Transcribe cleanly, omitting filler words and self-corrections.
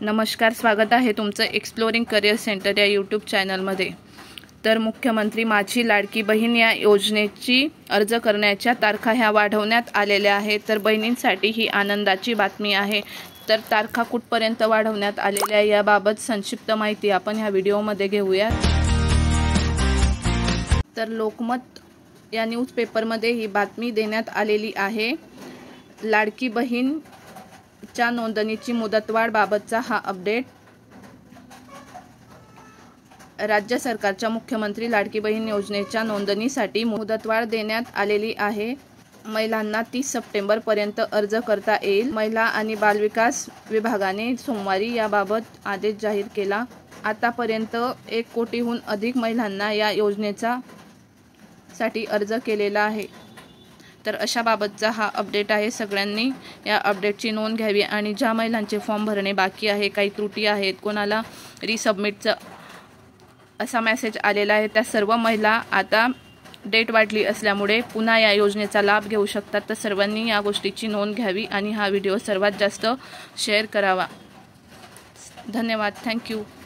नमस्कार, स्वागत आहे तुमचं एक्सप्लोरिंग करिअर सेंटर या यूट्यूब चॅनलमध्ये। तर मुख्यमंत्री माझी लाडकी बहीण या योजनेची अर्ज करण्याच्या तारखा ह्या वाढवण्यात आलेल्या आहेत। तर बहिणींसाठी ही आनंदाची बातमी आहे। तर तारखा कुठपर्यंत वाढवण्यात आलेल्या याबाबत संक्षिप्त माहिती आपण ह्या व्हिडिओमध्ये घेऊया। तर लोकमत या न्यूजपेपरमध्ये ही बातमी देण्यात आलेली आहे। लाडकी बहीण च्या नोंदणीची मुदतवाढ बाबतचा हा अपडेट। राज्य सरकारच्या मुख्यमंत्री लाडकी बहीण योजनेच्या नोंदणीसाठी मुदतवाढ देण्यात आलेली आहे। महिलांना 30 सप्टेंबर पर्यंत अर्ज करता येईल। महिला आणि बालविकास विभागाने सोमवारी याबाबत आदेश जाहीर केला। आतापर्यंत 1 कोटीहून अधिक महिलांना या योजनेचा साठी अर्ज केलेला आहे। तर अशा बाबतचा हा अपडेट आहे। सगळ्यांनी या अपडेटची नोंद घ्यावी आणि ज्या महिलांचे फॉर्म भरणे बाकी आहे, काही त्रुटी आहेत, कोणाला रिसबमिटचा असा मेसेज आलेला आहे, त्या सर्व महिला आता डेट वाढली असल्यामुळे पुन्हा या योजनेचा लाभ घेऊ शकतात। तर सर्वांनी या गोष्टीची नोंद घ्यावी आणि हा व्हिडिओ सर्वात जास्त शेअर करावा। धन्यवाद। थँक्यू।